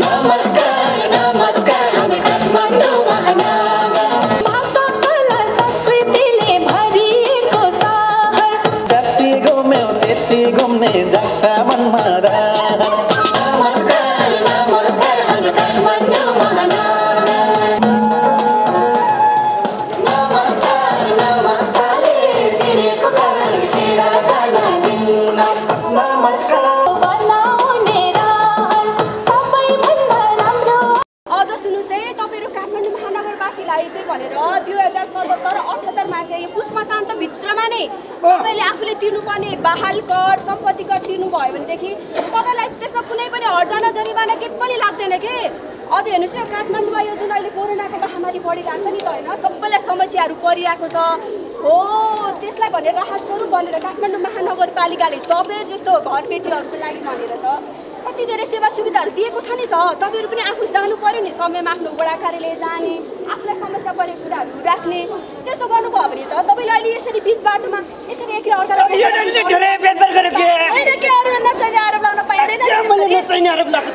आफूले तिर्नुपर्ने बहाल कर सम्पत्ति कर तिर्नु भयो भनेदेखि तपाईलाई त्यसमा कुनै पनि हर्जाना जरिवाना के पनि लाग्दैन के। अझ हेर्नुस् यो काठमाडौँमा यो जुन अहिले कोरोनाको महामारी बढिरहेको छ नि त हैन, सबैलाई समस्याहरू परिरहेको छ हो, त्यसलाई भनेर राहत स्वरूप भनेर काठमाडौँ महानगरपालिकाले तपाईँ जस्तो घरबेटीहरूको लागि भनेर त कति धेरै सेवा सुविधाहरू दिएको छ नि त। तपाईहरु पनि आफू जानु पर्यो नि, समयमा आफ्नो वडा कार्यालय जाने, आफूलाई समस्या परेको कुराहरू राख्ने, त्यस्तो गर्नुभयो भने त तपाईले अहिले यसरी बीच बाटोमा यसरी एकले अर्कालाई धेरै भेदभाव गरेको हैन के अरु नचाहिने आरोप लगाउन पाइदैन। मैले नचाहिने आरोप लाग्छ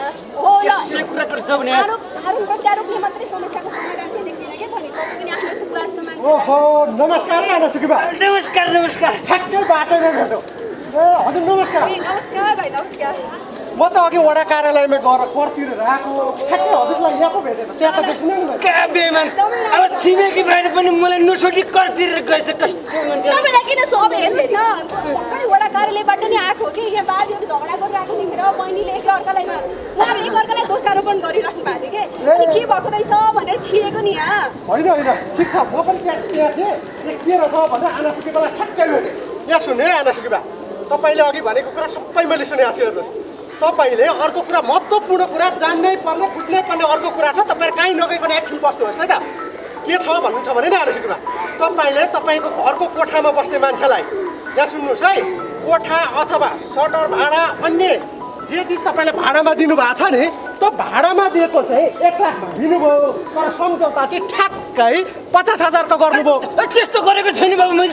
हो ल यसै कुरा गर्छ भने आरोप प्रत्यारोपले मात्रै समस्याको समाधान चाहिँ देख्दैन के भने तपाईँ पनि आफ्नो यस्तो कुरा जस्तो मान्छे। ओहो नमस्कार मानसुकी बा। नमस्कार नमस्कार। ठ्याक्कै बाटोमा भेटो। ए हजुर नमस्कार। नमस्कार भाइ नमस्कार। म त अघि वडा कार्यालयमा गएर कर तिरेर आएको, ठ्याक्कै हजुरलाई यहाँ पो भेटेँ। त्यहाँ त देखिन नि। क्या बेमान, अब छिमेकी भाइले पनि मलाई नसोधी कर तिरेर गएछ कस्तो मान्छे। तपाईलाई किन सोधे हेर्नुस् न, भर्खरै वडा कार्यालयबाट नि आएको कि यहाँ बाजेहरू झगडा गरिरहेको देखेर बहिनीले एक अर्कालाईमा उहाँहरू एक अर्कालाई दोषारोपण गरिराख्नु भएको थियो के, अनि के भएको रहेछ भनेर छिएको नि यहाँ। होइन होइन ठिक छ, म पनि त्यहाँ थिएँ। के रहेछ भनेर आनासुकी बेला ठ्याक्कै भेटेँ। यहाँ सुन्नु है आनासुकी बा, तपाईँले अघि भनेको कुरा सबै मैले सुनेको छु। हेर्नुहोस् तपाईँले अर्को कुरा महत्त्वपूर्ण कुरा जान्नै पर्ने बुझ्नै पर्ने अर्को कुरा छ, तपाईँहरू कहीँ नगइकन एकछिन बस्नुहोस् है त। के छ भन्नुहुन्छ भने नि आनासुकीमा, तपाईँले तपाईँको घरको कोठामा बस्ने मान्छेलाई यहाँ सुन्नुहोस् है, कोठा अथवा सटर भाडा अन्य जे चिज तपाईँले भाडामा दिनुभएको छ नि, त्यो भाडामा दिएको चाहिँ 1 लाखमा दिनुभयो, तर सम्झौता चाहिँ ठ्याक्कै 50,000को गर्नुभयो। त्यस्तो गरेको छैन बाबु, मैले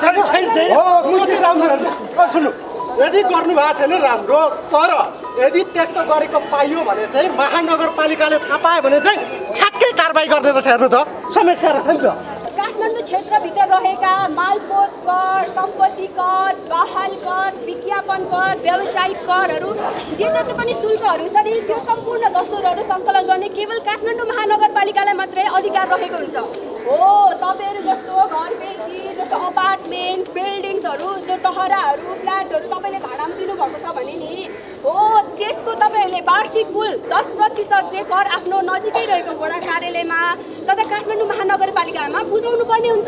राम्रो सुन्नु, यदि गर्नुभएको छैन राम्रो, तर यदि त्यस्तो गरेको पाइयो भने चाहिँ महानगरपालिकाले थाहा पायो भने चाहिँ ठ्याक्कै कारबाही गर्ने रहेछ। हेर्नु त समस्या रहेछ नि त। काठमाडौँ क्षेत्रभित्र रहेका मालपोत कर, सम्पत्ति कर, बहाल कर, विज्ञापन कर, व्यावसायिक करहरू जे जति पनि शुल्कहरू छ नि, त्यो सम्पूर्ण दस्तुरहरू सङ्कलन गर्ने केवल काठमाडौँ महानगरपालिकालाई मात्रै अधिकार रहेको हुन्छ। हो तपाईहरु जस्तो घरबेटी जस्तो अपार्टमेन्ट बिल्डिङ्सहरू जो टहराहरू फ्ल्याटहरू तपाईँले भाडामा दिनुभएको छ भने नि, हो त्यसको तपाईँहरूले वार्षिक कुल 10% चाहिँ कर आफ्नो नजिकै रहेको वडा कार्यालयमा तथा काठमाडौँ महानगरपालिकामा बुझाउनु पर्ने हुन्छ।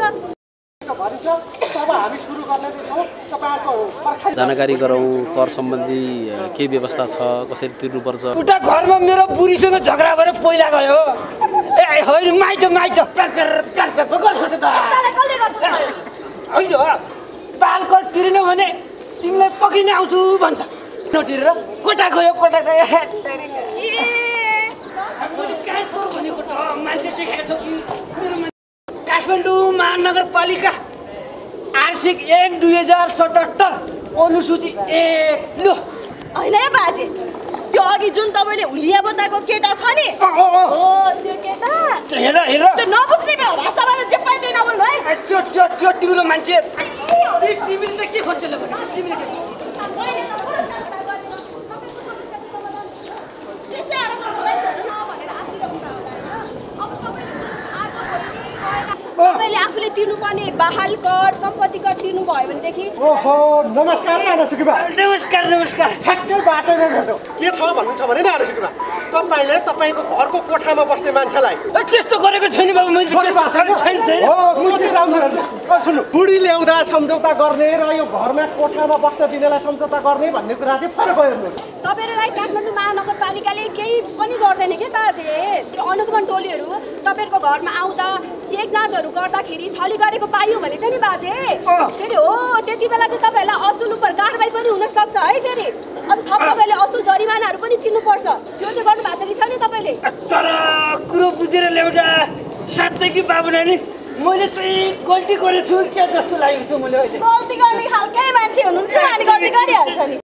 जानकारी गरौँ कर सम्बन्धी के व्यवस्था छ, कसरी तिर्नुपर्छ। उता घरमा मेरो बुढीसँग झगडा भएर पहिला गयो। ए होइन माइत होइन बाल कर तिरेन भने तिमीलाई पक्रिन आउँछु भन्छ, नतिरेर कोटा गयो भनेको त मान्छे देखाएको छ कि काठमाडौँ महानगरपालिका आर्थिक ऐन 2077 अनुसूची 1 लो होइन बाजे, त्यो अघि जुन तपाईँले हुलिया बताएको केटा छ नि, हो त्यो केटा हेर हेर त्यो नबुझ्ने भाषाबाट जे पाइ त्यही नबोल्नु है। त्यो तिम्रो मान्छे तिमीले त के खोज्छ भने तिमीले के तपाईले आफूले तिर्नुपर्ने बहाल कर सम्पत्ति कर तिर्नु भयो भनेदेखि। ओहो नमस्कार आनासुकी बा। नमस्कार नमस्कार। ठ्याक्कै बाटोमा भेटो। के छ भन्नुहुन्छ भने नि आनासुकी बा, तपाईँले तपाईँको घरको कोठामा बस्ने मान्छेलाई त्यस्तो गरेको छैन बाबु, मैले सुन्नु, बुढी ल्याउँदा सम्झौता गर्ने र यो घरमा कोठामा बस्न दिनेलाई सम्झौता गर्ने भन्ने कुरा चाहिँ फरक हो। हेर्नुहोस् तपाईँहरूलाई काठमाडौँ महानगरपालिकाले केही पनि गर्दैन के बाजे। अनुगमन टोलीहरू तपाईँहरूको घरमा आउँदा चेक जाँचहरू गर्दाखेरि छली गरेको पाइयो भने चाहिँ नि बाजे, फेरि हो त्यति बेला चाहिँ तपाईँहरूलाई असुल उप कारबाही पनि हुन सक्छ है। फेरि अझ थप तपाईँले असुल जरिमानाहरू पनि तिर्नुपर्छ। त्यो चाहिँ गर्नु भएको छ कि छैन तपाईँले? तर कुरो बुझेर ल्याउँदा साँच्चै कि बाबु नानी मैले चाहिँ गल्ती गरेछु क्या जस्तो लागेको छ। मैले अहिले गल्ती गर्ने खालकै मान्छे हुनुहुन्छ अनि गल्ती गरिहाल्छ नि।